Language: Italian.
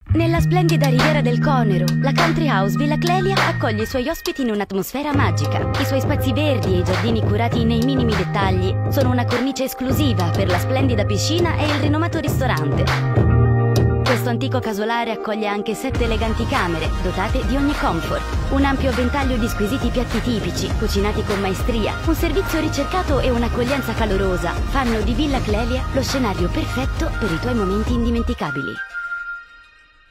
Nella splendida riviera del Conero, la Country House Villa Clelia accoglie i suoi ospiti in un'atmosfera magica. I suoi spazi verdi e i giardini curati nei minimi dettagli sono una cornice esclusiva per la splendida piscina e il rinomato ristorante. Questo antico casolare accoglie anche 7 eleganti camere, dotate di ogni comfort. Un ampio ventaglio di squisiti piatti tipici, cucinati con maestria, un servizio ricercato e un'accoglienza calorosa fanno di Villa Clelia lo scenario perfetto per i tuoi momenti indimenticabili.